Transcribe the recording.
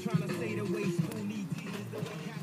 trying to say the way school need teachers, the way